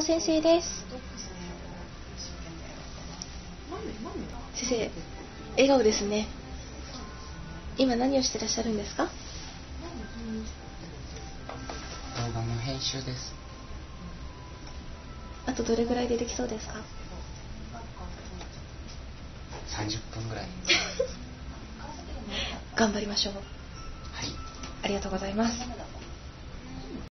先生です。先生、笑顔ですね。今何をしてらっしゃるんですか？ 動画の編集です。 あとどれぐらいでできそうですか ？30分ぐらい頑張りましょう。 はい、 ありがとうございます。